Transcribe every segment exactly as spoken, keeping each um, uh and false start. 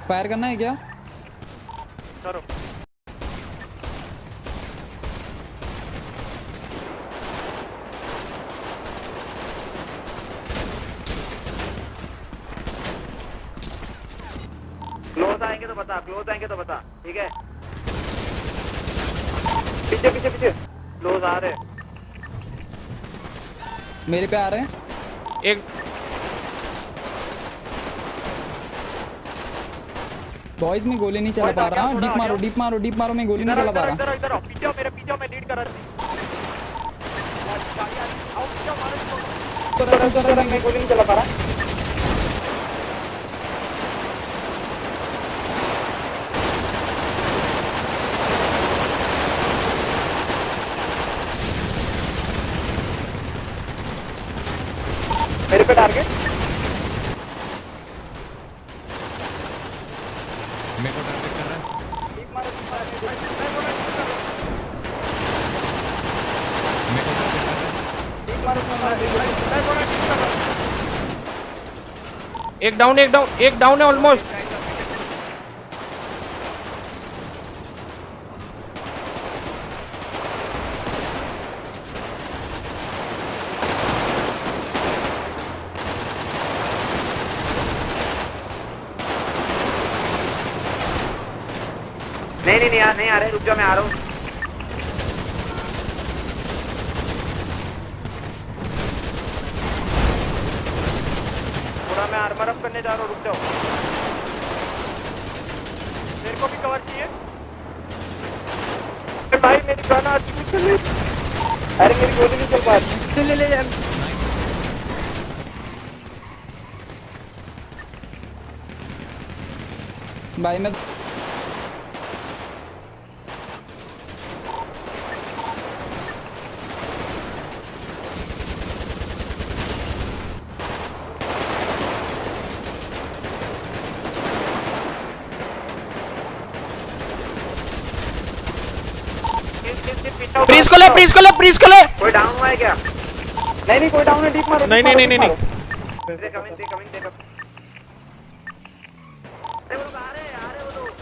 Fire करना है क्या? करो। क्लोज आएंगे तो बता, क्लोज आएंगे तो बता, ठीक है? पीछे पीछे पीछे क्लोज आ रहे। मेरे पे आ रहे हैं। एक बॉयज में गोली नहीं चला पा रहा। डीप मारो डीप मारो डीप मारो, मैं गोली नहीं चला पा रहा। इधर इधर पीछे मेरे पीछे मैं लीड कर रहा था। मैं गोली नहीं चला पा रहा। मेरे पे टारगेट। मेरे को टारगेट कर रहा है। डीप मारो डीप मारो। मेरे को टारगेट कर रहा है। डीप मारो डीप मारो। एक डाउन एक डाउन एक डाउन है ऑलमोस्ट। नहीं नहीं नहीं यार नहीं आ रहे, रुक जाओ मैं आ रहा हूँ। पूरा मैं आर्मर अप करने जा रहा हूँ, रुक जाओ। मेरे को भी कवर चाहिए भाई, मेरी गन आ चुकी है। अरे मेरी गोली नहीं चल पा रही। ले ले यार। भाई मैं प्रीस को ले प्रीस को ले प्रीस को ले। कोई डाउन हुआ है क्या? नहीं नहीं कोई डाउन है, डीप मारो। नहीं नहीं नहीं नहीं नहीं। They coming they coming they coming. अरे वो लोग आ रहे हैं, आ रहे हैं वो लोग।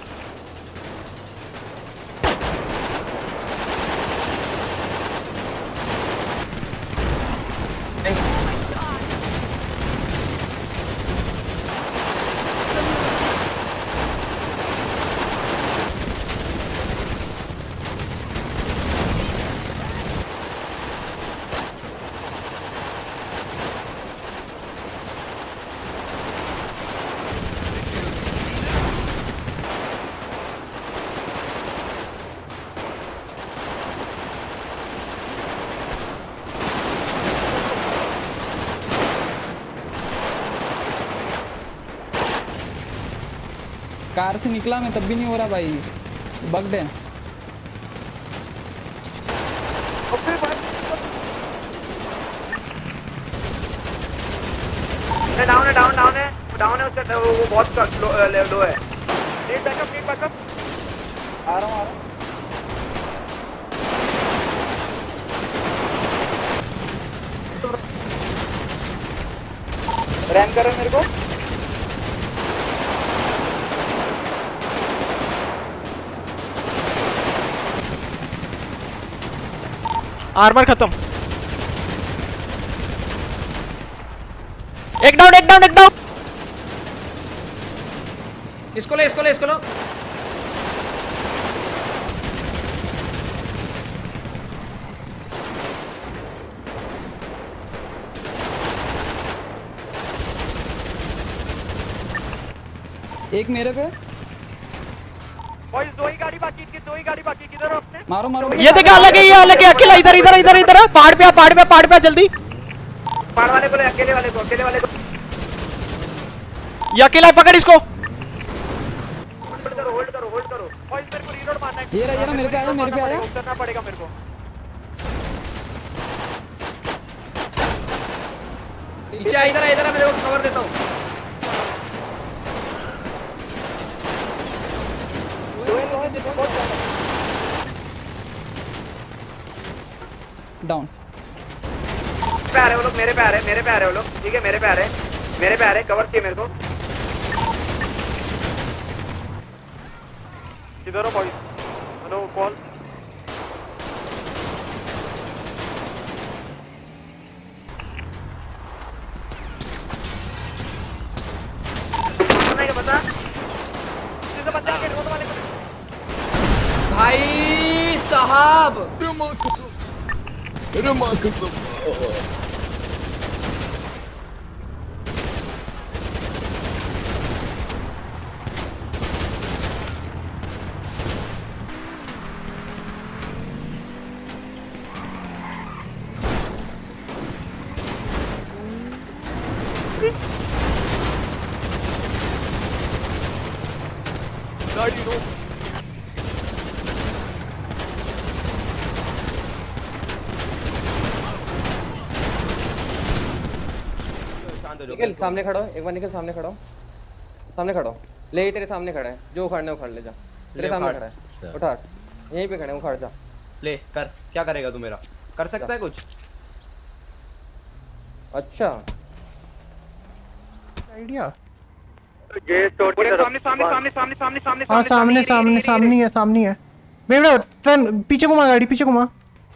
कार से निकला मैं तब भी नहीं हो रहा भाई, बग्ड है। डाउन है डाउन डाउन है डाउन है उसका वो, वो बहुत लो, लो है। Need backup need backup. आ रहा हूँ आ रहा हूँ। रैम कर रहे मेरे को। आर्मर खत्म। एक डाउन एक डाउन एक डाउन। इसको ले इसको ले इसको लो। एक मेरे पे। बॉयज दो ही गाड़ी बाकी थी, दो ही गाड़ी बाकी। किधर हो अपने? मारो मारो। ये देख अलग है, ये अलग है। अकेला इधर इधर इधर इधर पहाड़ पे पहाड़ पे पहाड़ पे जल्दी। पहाड़ वाले को ले, अकेले वाले को अकेले वाले को। ये अकेला है, पकड़ इसको। होल्ड करो होल्ड करो होल्ड करो। बॉयज मेरे को रीलोड मारना है। ये रहा ये रहा मेरे पे आया मेरे पे आया। करना पड़ेगा मेरे को। पीछे इधर आ इधर आ, मैं देखो कवर देता हूँ। डाउन पे आ रहे वो लोग, मेरे पे आ रहे मेरे पे आ रहे वो लोग। ठीक है मेरे पे आ रहे मेरे पे आ रहे कवर चाहिए मेरे को। किधर हो बॉयज? Hello call. नहीं बता। किसे बचा के रोड वाले को? भाई साहब निकल सामने खड़ा हो, एक बार निकल सामने खड़ा हो, सामने खड़ा हो। ले तेरे सामने खड़ा है, जो उखाड़ने उखाड़ ले जा। तेरे सामने खड़ा है, उठा यहीं पे खड़े हैं, उखाड़ जा। ले कर, क्या करेगा तू मेरा? कर सकता है कुछ? अच्छा आइडिया। ये स्टोर के सामने सामने सामने सामने सामने सामने हाँ सामने सामने सामने है, सामने है। बेवड़ा टर्न, पीछे घुमा गाड़ी, पीछे घुमा।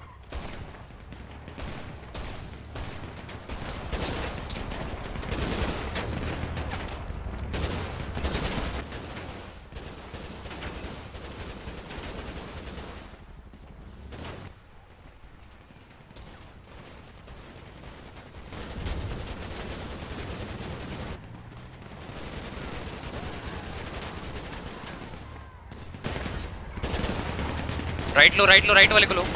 राइट लो राइट लो राइट वाले को लो।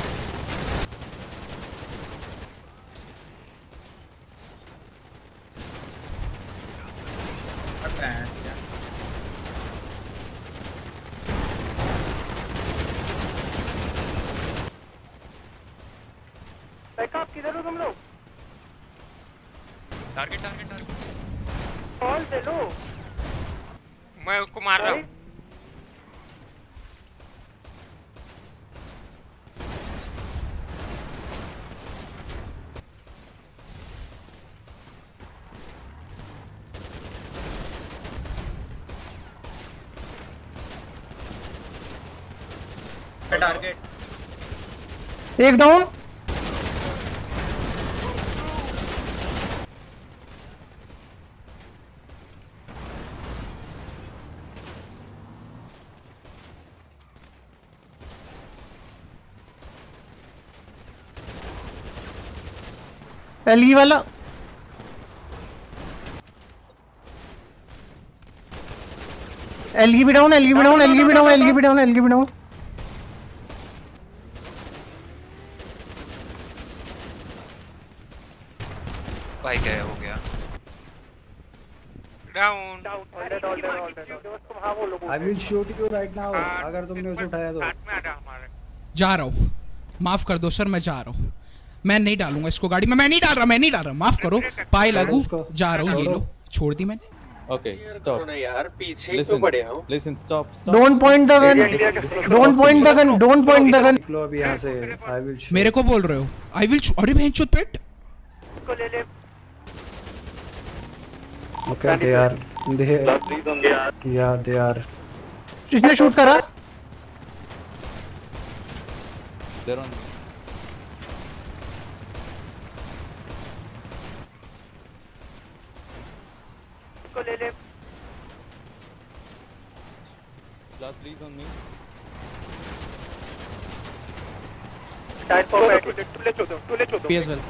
आप किधर हो तुम लोग? टारगेट टारगेट टारगेट कॉल दे लो। मैं उसको मार रहा हूँ। टारगेट एक डाउन। एलगी वाला एलगी भी डाउन, एलगी भी डाउन, एलगी भी डाउन, एलगी भी डाउन, एलगी भी डाउन। भाई क्या हो गया? Down I will shoot you right now अगर तुमने उसे उठाया तो। जा रहा हूँ, माफ कर दो सर, मैं जा रहा हूँ। मैं नहीं डालूंगा इसको गाड़ी में, मैं नहीं डाल रहा, मैं नहीं डाल रहा, माफ करो। पाए लगू, जा रहा हूँ। ये लो, छोड़ दी मैंने। Okay, stop. यार पीछे ही तो पड़े हो। Listen, stop, stop. Don't point the gun. Don't point the gun. Don't point the gun. निकलो अभी यहाँ से। I will shoot. मेरे को बोल रहे हो? I will shoot. अरे बहन चोद पेट। Okay, they are. They. Yeah, they are. इसने शूट करा। They're on. को ले ले। Last three's on me. Tight पर बैठ के टूले चोदो, टूले चोदो। P S well.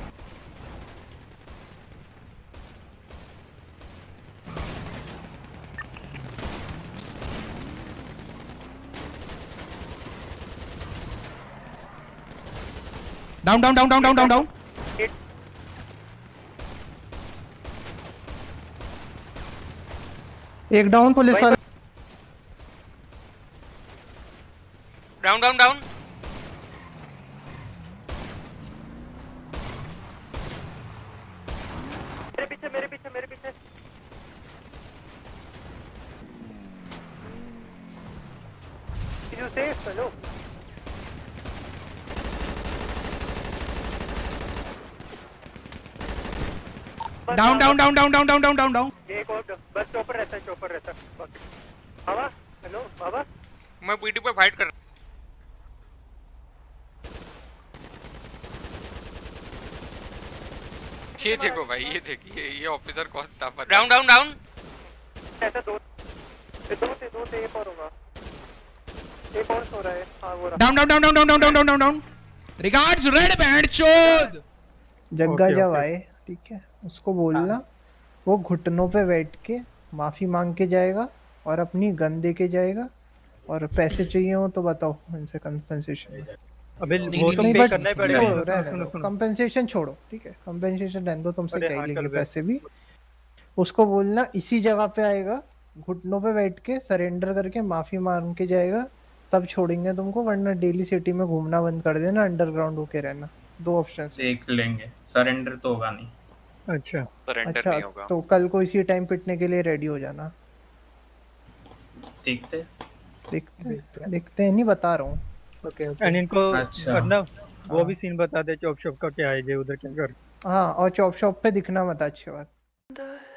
Down down down down down down down. एक डाउन पुलिस वाला। Down down down. मेरे पीछे मेरे पीछे मेरे पीछे। You safe, hello. Down down down down down down down down down. एक और बस चौपर रहता है, चौपर रहता है। बाबा हेलो बाबा मैं पीटी पे फाइट कर रहा ये देखो भाई, ये देखिए ये ऑफिसर कौन था। Down down down. ऐसा दो दो से दो से एक और होगा, एक और सो रहा है। हां वो down down down down down down down down down. Regards red band चोद। जग्गा जब आए ठीक है, उसको बोलना वो घुटनों पे बैठ के माफी मांग के जाएगा और अपनी गन दे के जाएगा, और पैसे चाहिए हो तो बताओ उनसे कंपनसेशन। अबे वो तो पे करना ही पड़ेगा। कंपनसेशन छोड़ो ठीक है, कंपनसेशन रहने दो, तुमसे कह लेंगे पैसे भी। उसको बोलना इसी जगह पे आएगा, घुटनों पे बैठ के सरेंडर करके माफी मांग के जाएगा, तब छोड़ेंगे तुमको, वरना डेली सिटी में घूमना बंद कर देना, अंडरग्राउंड होके रहना। दो ऑप्शन देख लेंगे, सरेंडर तो होगा नहीं। अच्छा सरेंडर अच्छा नहीं होगा। तो कल को इसी टाइम पिटने के लिए रेडी हो जाना। देखते देखते देखते हैं, नहीं बता रहा हूँ। Okay okay. एंड इनको अच्छा। मतलब वो भी सीन बता दे चॉप शॉप का क्या है, जे उधर क्या कर। हाँ, और चॉप शॉप पे दिखना मत, अच्छी बात।